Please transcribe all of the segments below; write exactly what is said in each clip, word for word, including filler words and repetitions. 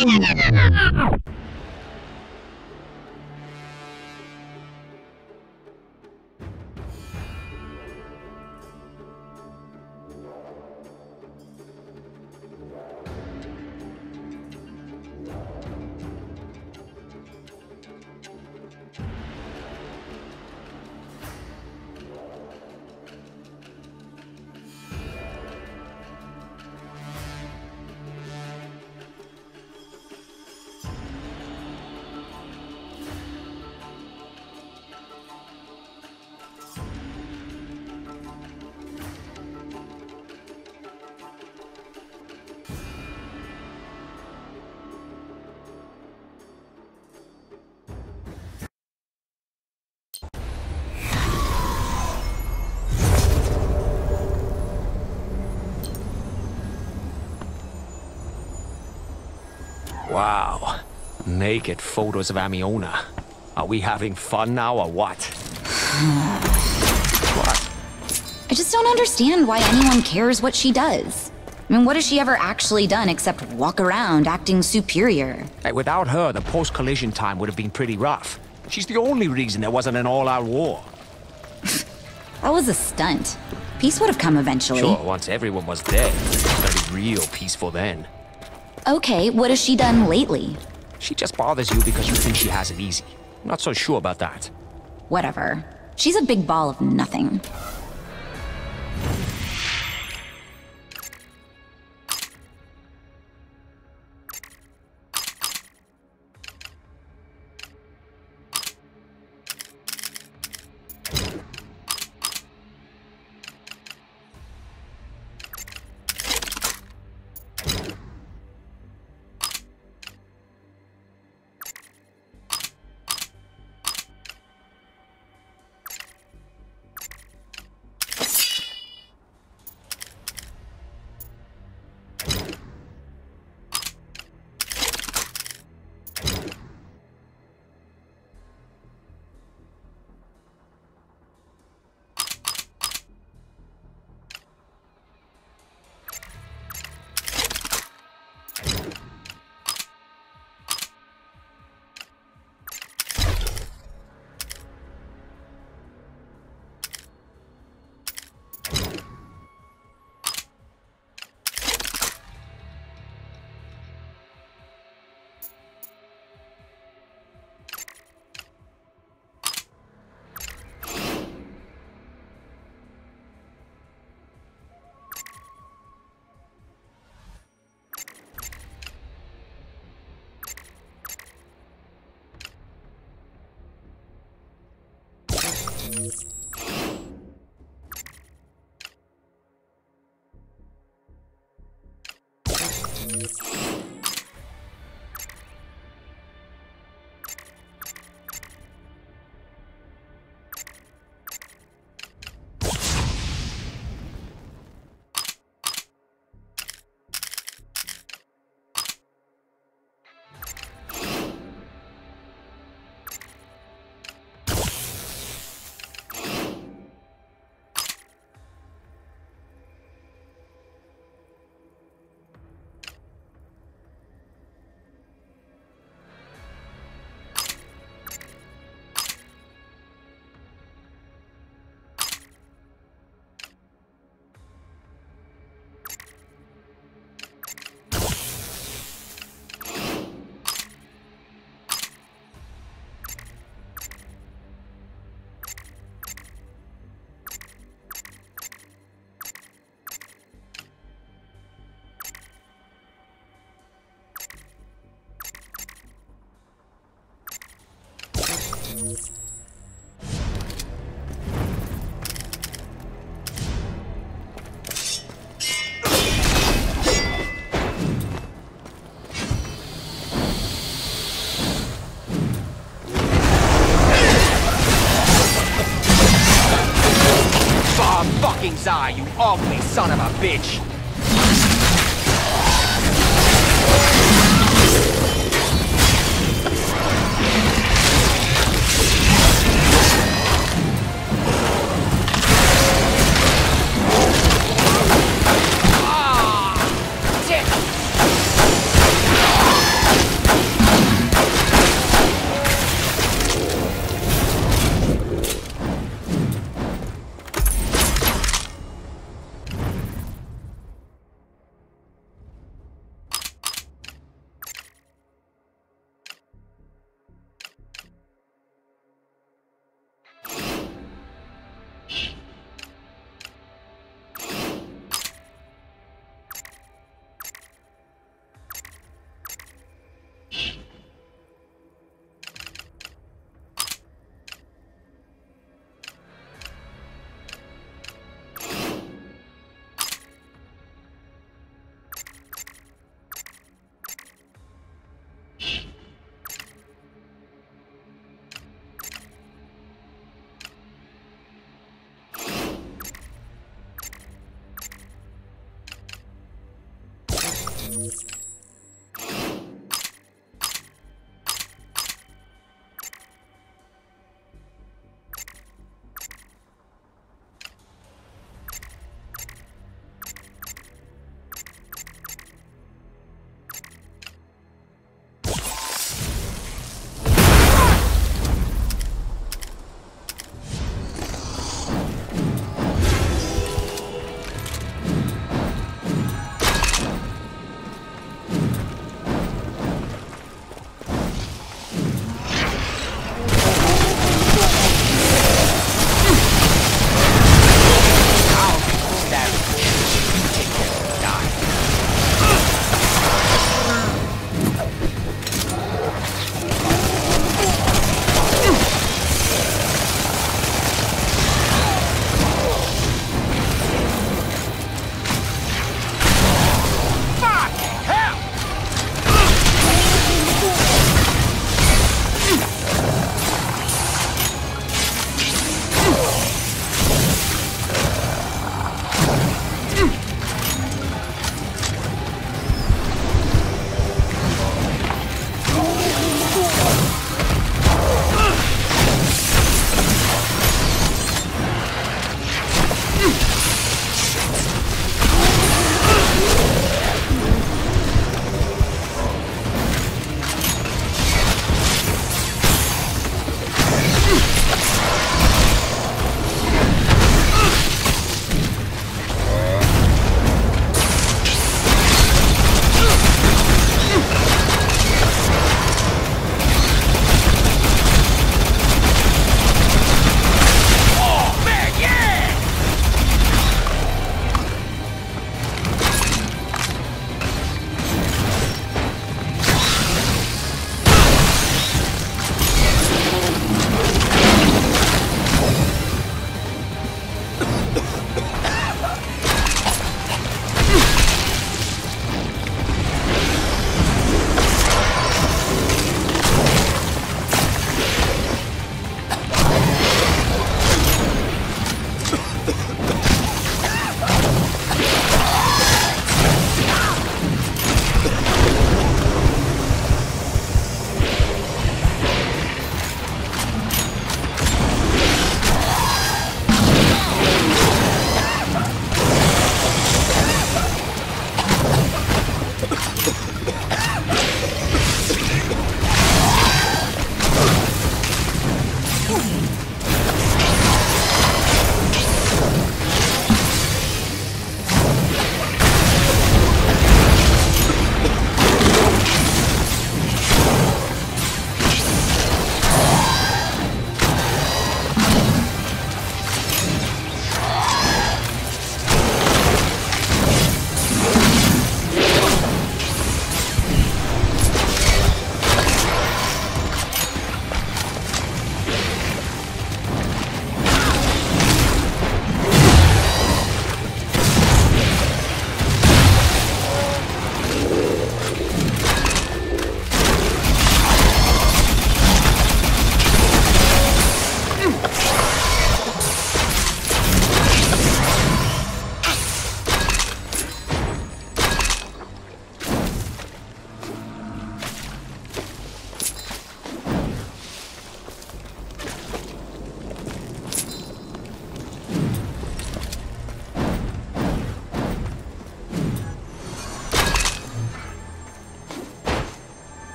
Wow. Naked photos of Amiona. Are we having fun now or what? What? I just don't understand why anyone cares what she does. I mean, what has she ever actually done except walk around acting superior? Hey, without her, the post-collision time would have been pretty rough. She's the only reason there wasn't an all-out war. That was a stunt. Peace would have come eventually. Sure, once everyone was dead. It's gonna be real peaceful then. Okay, what has she done lately? She just bothers you because you think she has it easy. I'm not so sure about that. Whatever. She's a big ball of nothing. Zai, you ugly son of a bitch!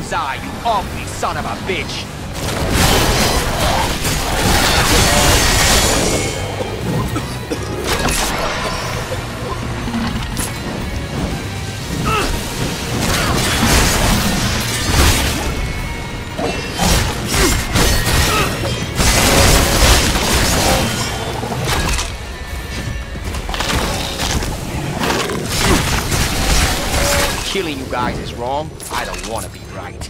bullseye, you ugly son of a bitch! Killing you guys is wrong. I don't want to be right.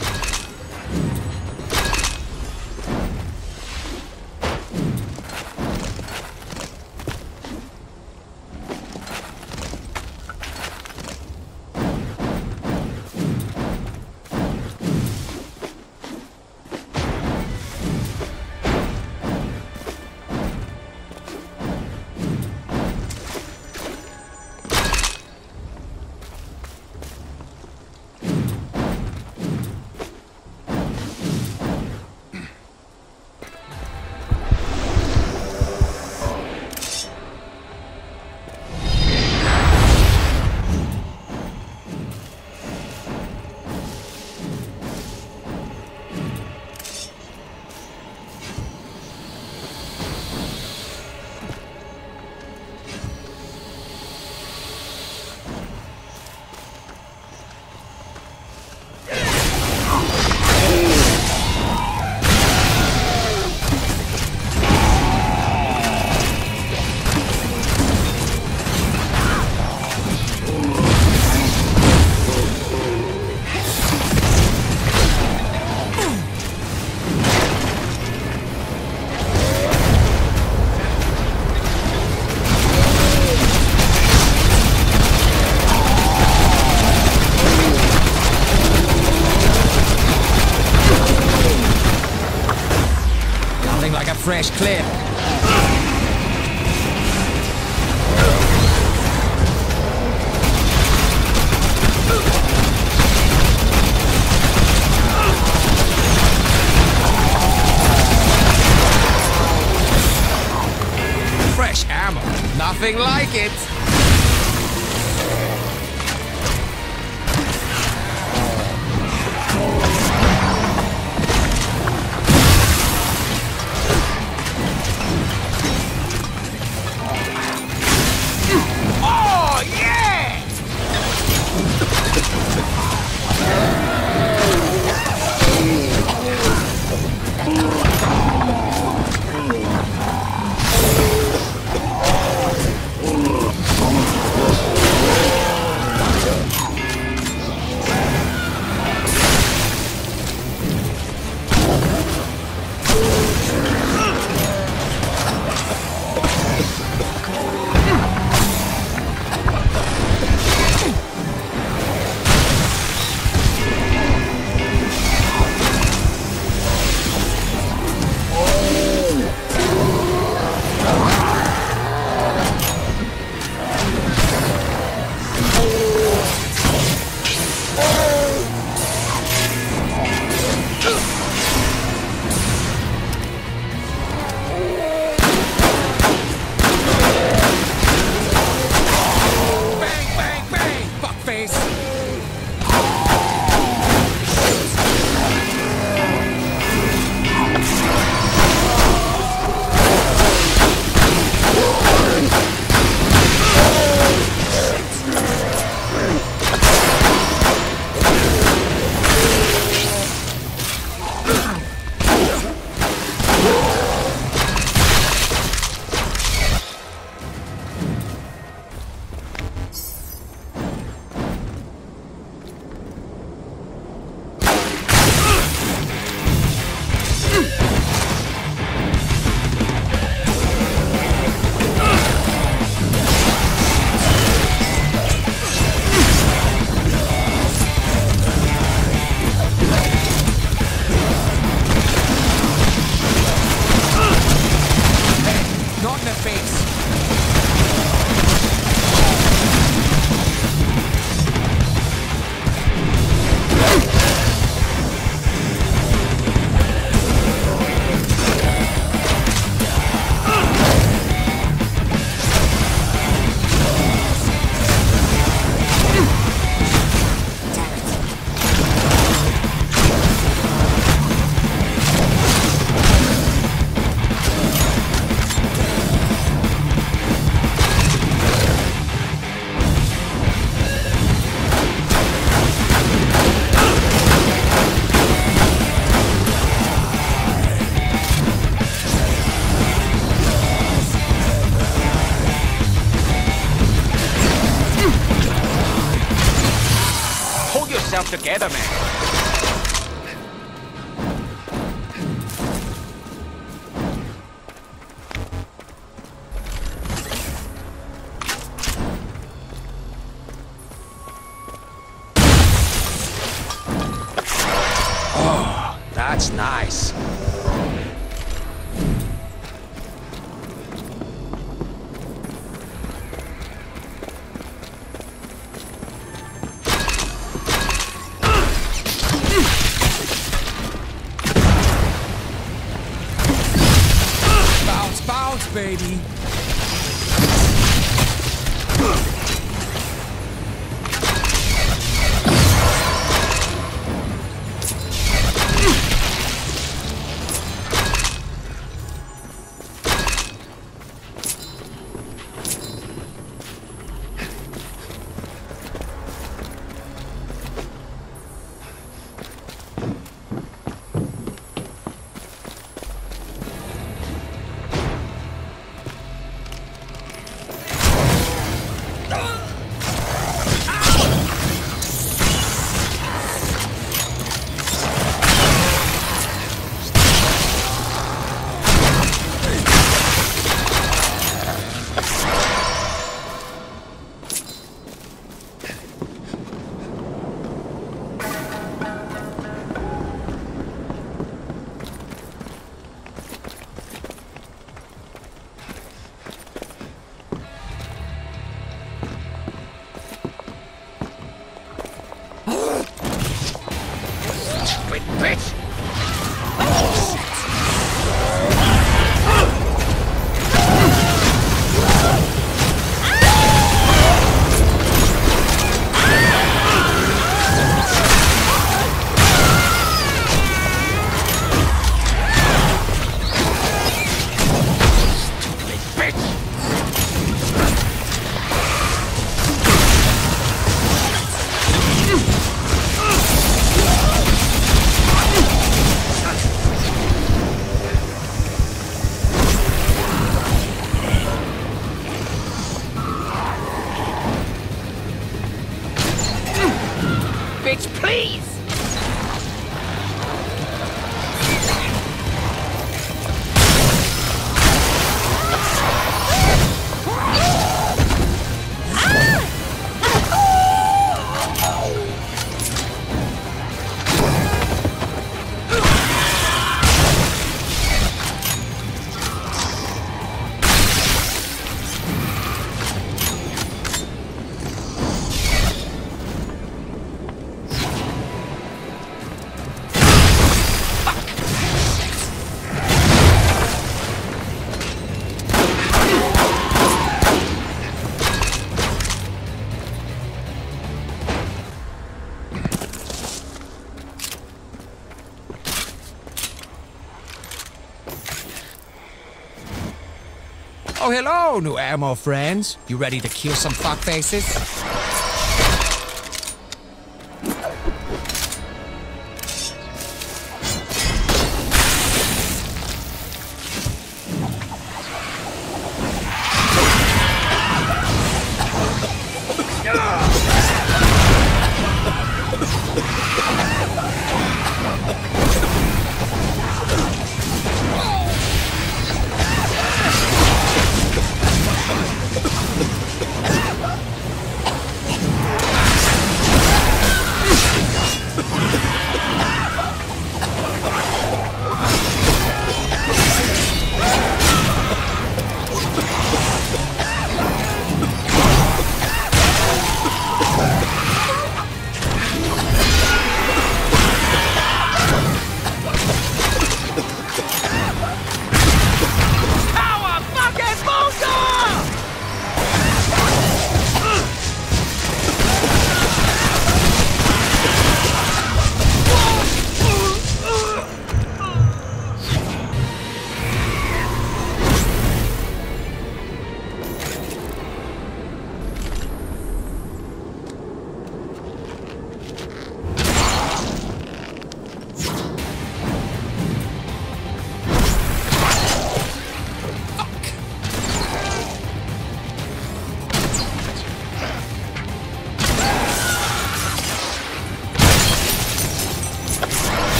Like a fresh clip. Fresh ammo. Nothing like it. together, man. Oh, that's nice. Baby. Bitch! Bitch, please! Oh, hello, new ammo friends. You ready to kill some fuckfaces?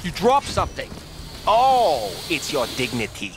You dropped something. Oh, it's your dignity.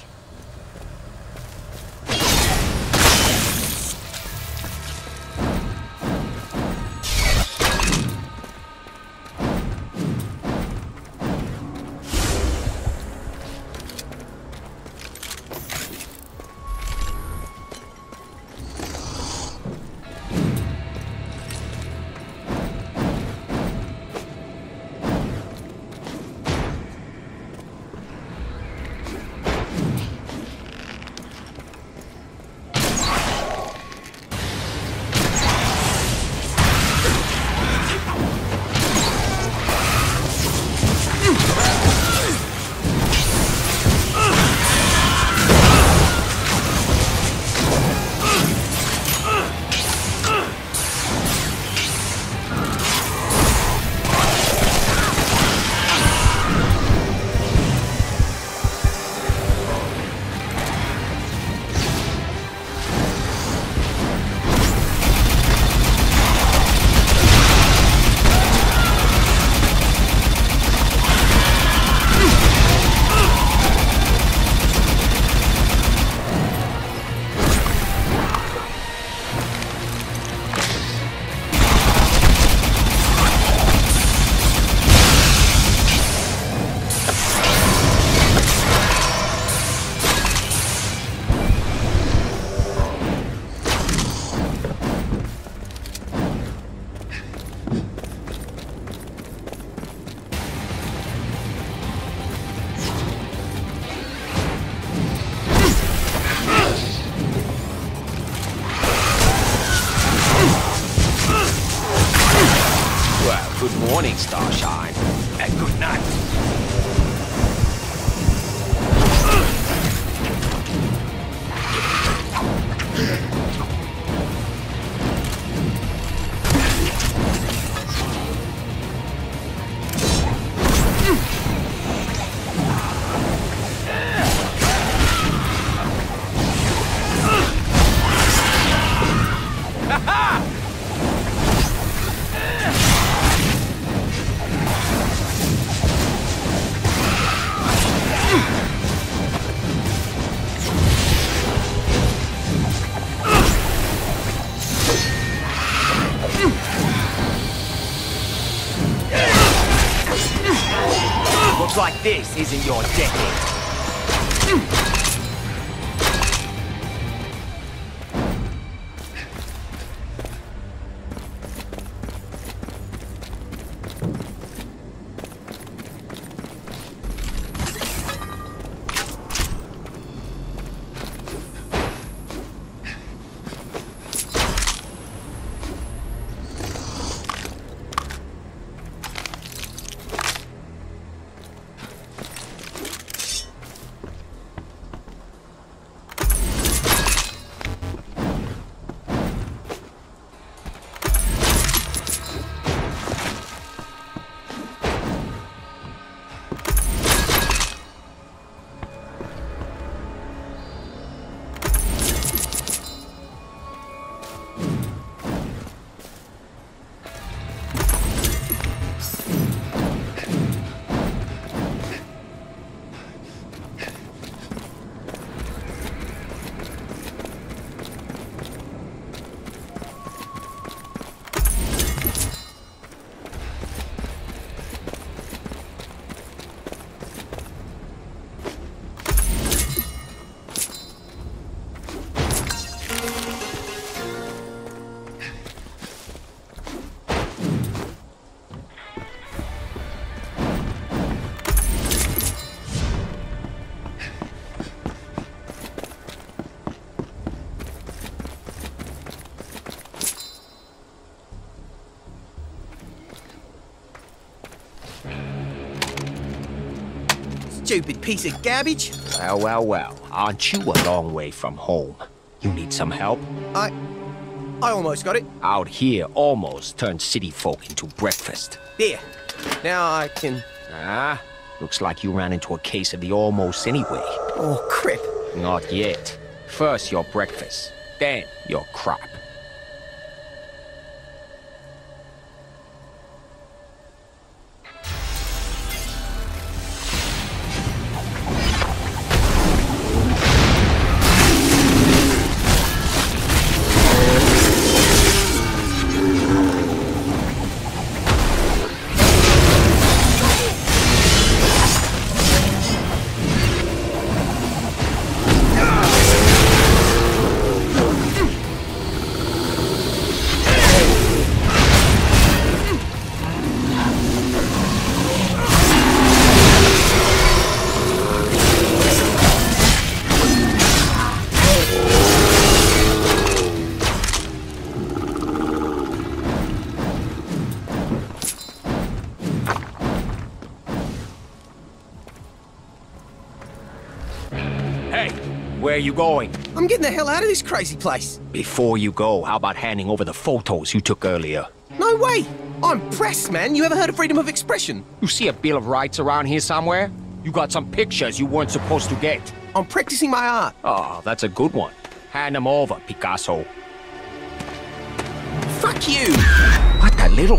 Good morning, Starshine. And good night. Looks like this isn't your decade. Stupid piece of garbage. Well, well, well. Aren't you a long way from home? You need some help? I... I almost got it. Out here, almost turned city folk into breakfast. There. Now I can... Ah, looks like you ran into a case of the almost anyway. Oh, crap. Not yet. First your breakfast, then your crap. Where are you going? I'm getting the hell out of this crazy place. Before you go, how about handing over the photos you took earlier? No way! I'm pressed, man. You ever heard of freedom of expression? You see a Bill of Rights around here somewhere? You got some pictures you weren't supposed to get. I'm practicing my art. Oh, that's a good one. Hand them over, Picasso. Fuck you! What the little...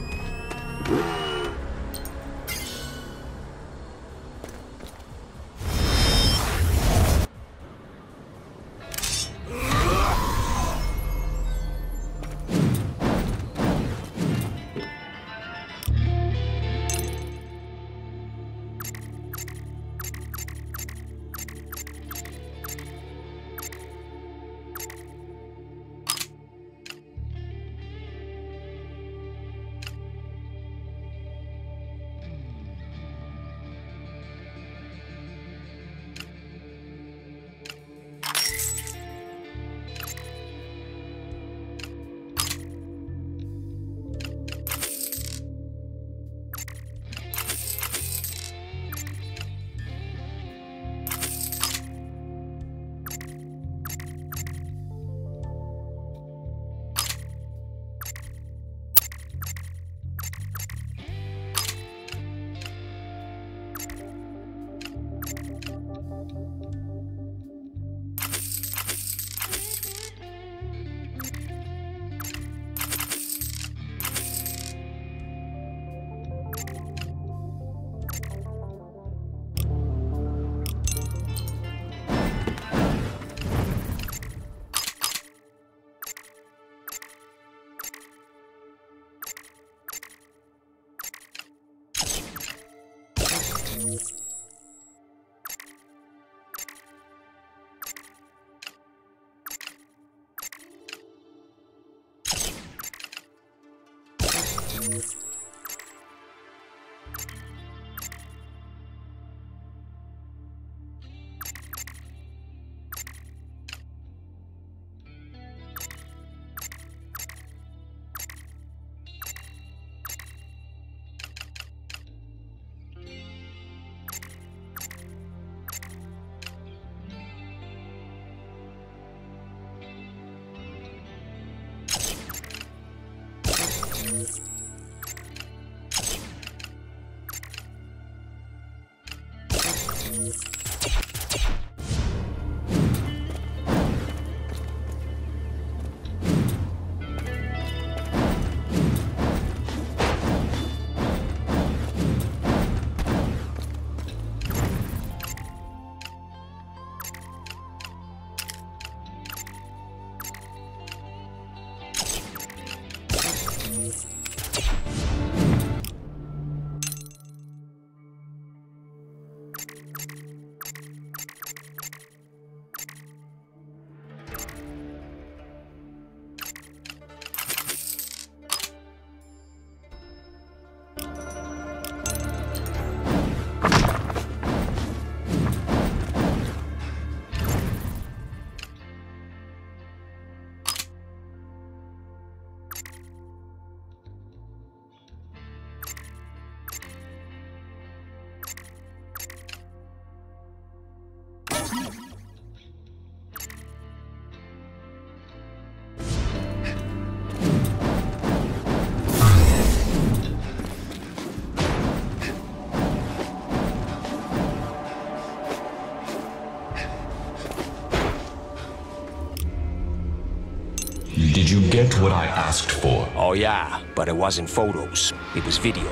Did you get what I asked for? Oh yeah, but it wasn't photos. It was video.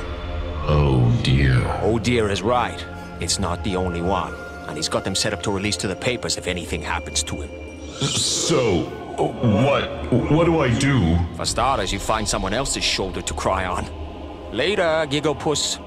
Oh dear. Oh dear is right. It's not the only one. And he's got them set up to release to the papers if anything happens to him. So, what... what do I do? For starters, you find someone else's shoulder to cry on. Later, Gigglepuss.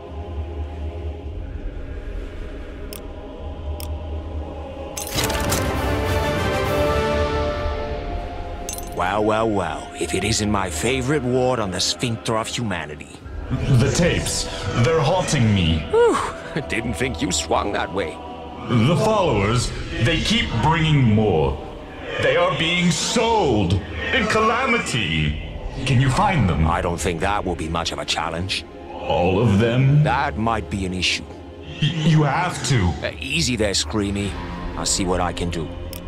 Well, well, well, if it isn't my favorite ward on the sphincter of humanity. The tapes. They're haunting me. Whew, didn't think you swung that way. The followers, they keep bringing more. They are being sold in Calamity. Can you find them? I don't think that will be much of a challenge. All of them? That might be an issue. Y- you have to. Uh, easy there, Screamy. I'll see what I can do.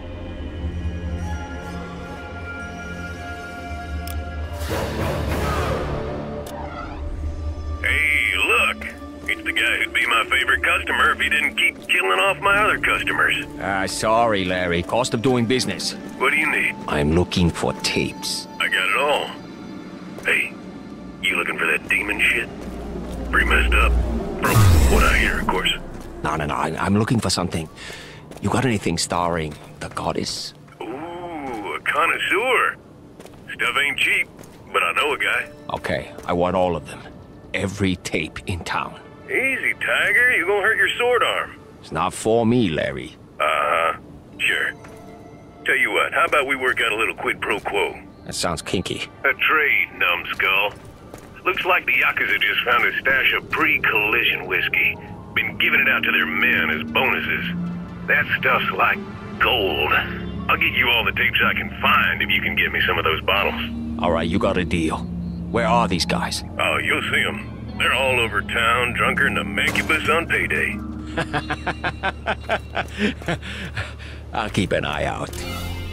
Hey, look. It's the guy who'd be my favorite customer if he didn't keep killing off my other customers. Ah, uh, sorry, Larry. Cost of doing business. What do you need? I'm looking for tapes. I got it all. Hey, you looking for that demon shit? Pretty messed up. From what I hear, of course. No, no, no. I, I'm looking for something. You got anything starring the goddess? Ooh, a connoisseur. Stuff ain't cheap, but I know a guy. Okay, I want all of them. Every tape in town. Easy, Tiger. You gonna hurt your sword arm. It's not for me, Larry. Uh-huh. Sure. Tell you what, how about we work out a little quid pro quo? That sounds kinky. A trade, numbskull. Looks like the Yakuza just found a stash of pre-collision whiskey. Been giving it out to their men as bonuses. That stuff's like gold. I'll get you all the tapes I can find if you can get me some of those bottles. All right, you got a deal. Where are these guys? Oh, you'll see them. They're all over town, drunker than a mancubus on payday. I'll keep an eye out.